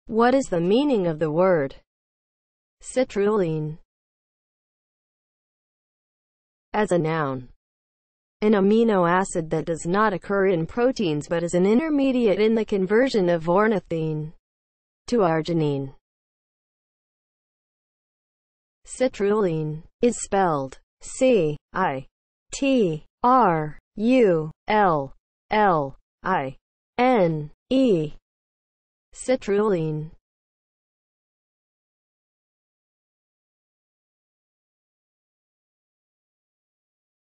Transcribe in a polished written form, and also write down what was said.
What is the meaning of the word citrulline? As a noun, an amino acid that does not occur in proteins but is an intermediate in the conversion of ornithine to arginine. Citrulline is spelled C-I-T-R-U-L-L-I-N-E. Citrulline.